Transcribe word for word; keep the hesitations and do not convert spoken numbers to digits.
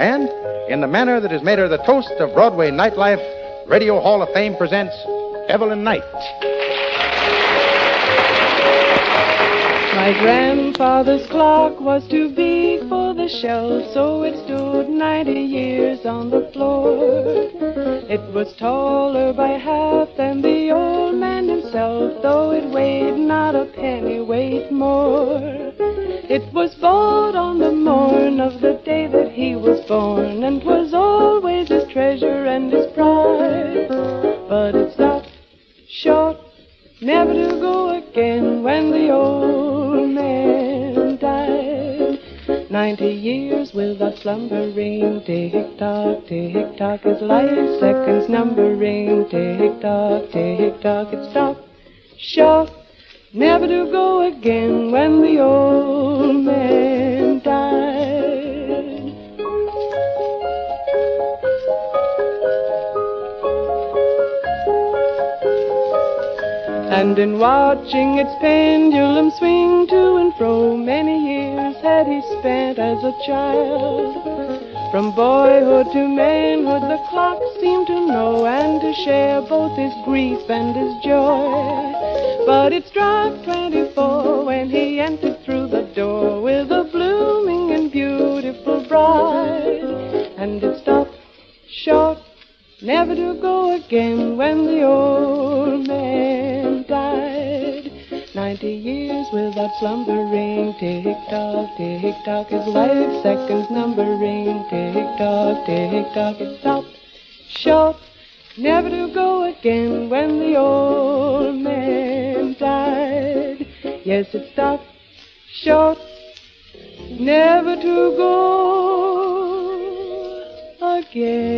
And in the manner that has made her the toast of Broadway nightlife, Radio Hall of Fame presents Evelyn Knight. My grandfather's clock was too big for the shelf, so it stood ninety years on the floor. It was taller by half than the old man himself, though it weighed not a penny weight more. It was bought on the morn of the day that he was born, and was always his treasure and his pride. But it stopped short, never to go again, when the old man died. Ninety years without slumbering, tick-tock, tick-tock, his life seconds numbering, tick-tock, tick-tock, it stopped short, never to go again, when the old man died. And in watching its pendulum swing to and fro, many years had he spent as a child. From boyhood to manhood the clock seemed to know, and to share both his grief and his joy. But it struck twenty-four when he entered through the door, with a blooming and beautiful bride. And it stopped short, never to go again, when the old man died. Ninety years without slumbering, tick-tock, tick-tock, his life seconds numbering, tick-tock, tick-tock, it stopped short, never to go again, when the old man died. Yes, it stopped short, never to go again.